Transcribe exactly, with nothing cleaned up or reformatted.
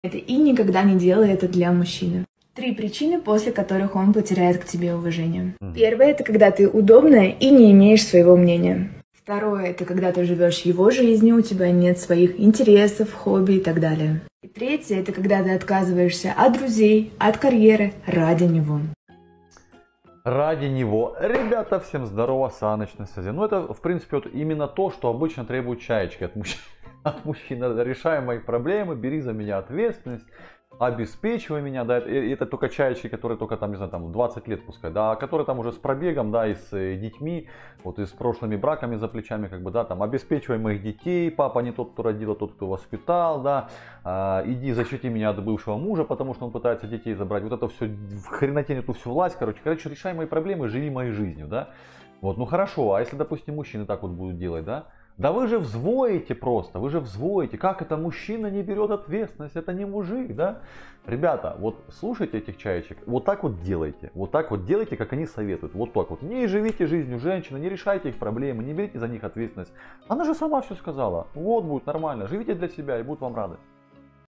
это и никогда не делай это для мужчины. Три причины, после которых он потеряет к тебе уважение. Mm. Первое — это когда ты удобная и не имеешь своего мнения. Второе — это когда ты живешь его жизнью, у тебя нет своих интересов, хобби и так далее. И третье — это когда ты отказываешься от друзей, от карьеры ради него. Ради него. Ребята, всем здорово, Саныч на связи. Ну это, в принципе, вот именно то, что обычно требуют чаечки от мужчин. От мужчин. Решай мои проблемы, бери за меня ответственность, обеспечивай меня, да, это, это только чаечки, которые только там, не знаю, там двадцать лет пускай, да, которые там уже с пробегом, да, и с э, детьми, вот и с прошлыми браками за плечами, как бы, да, там, обеспечивай моих детей, папа не тот, кто родил, а тот, кто воспитал, да, а, иди защити меня от бывшего мужа, потому что он пытается детей забрать, вот это все, в хренотень эту всю власть, короче, короче, решай мои проблемы, живи моей жизнью, да, вот, ну хорошо, а если, допустим, мужчины так вот будут делать, да, да вы же взвоите просто, вы же взвоите. Как это мужчина не берет ответственность? Это не мужик, да? Ребята, вот слушайте этих чаечек, вот так вот делайте. Вот так вот делайте, как они советуют. Вот так вот. Не живите жизнью женщины, не решайте их проблемы, не берите за них ответственность. Она же сама все сказала. Вот будет нормально. Живите для себя и будут вам рады.